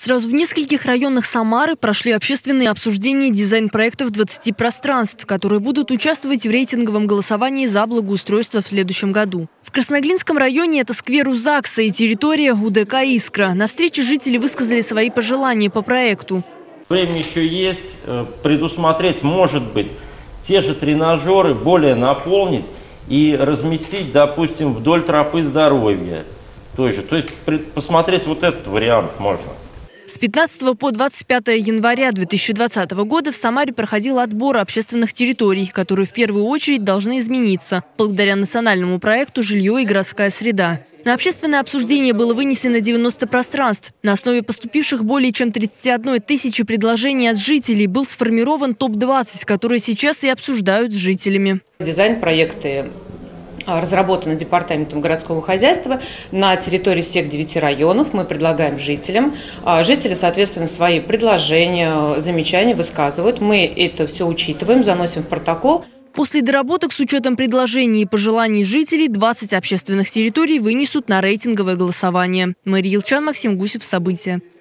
Сразу в нескольких районах Самары прошли общественные обсуждения дизайн-проектов 20 пространств, которые будут участвовать в рейтинговом голосовании за благоустройство в следующем году. В Красноглинском районе это сквер у ЗАГСа и территория УДК «Искра». На встрече жители высказали свои пожелания по проекту. Время еще есть, предусмотреть, может быть, те же тренажеры более наполнить и разместить, допустим, вдоль тропы здоровья той же. То есть посмотреть вот этот вариант можно. С 15 по 25 января 2020 года в Самаре проходил отбор общественных территорий, которые в первую очередь должны измениться благодаря национальному проекту «Жилье и городская среда». На общественное обсуждение было вынесено 90 пространств. На основе поступивших более чем 31 тысячи предложений от жителей был сформирован топ-20, которые сейчас и обсуждают с жителями. Дизайн-проекты разработаны Департаментом городского хозяйства на территории всех 9 районов. Мы предлагаем жителям. Жители, соответственно, свои предложения, замечания высказывают. Мы это все учитываем, заносим в протокол. После доработок с учетом предложений и пожеланий жителей 20 общественных территорий вынесут на рейтинговое голосование. Мария Илчан, Максим Гусев. События.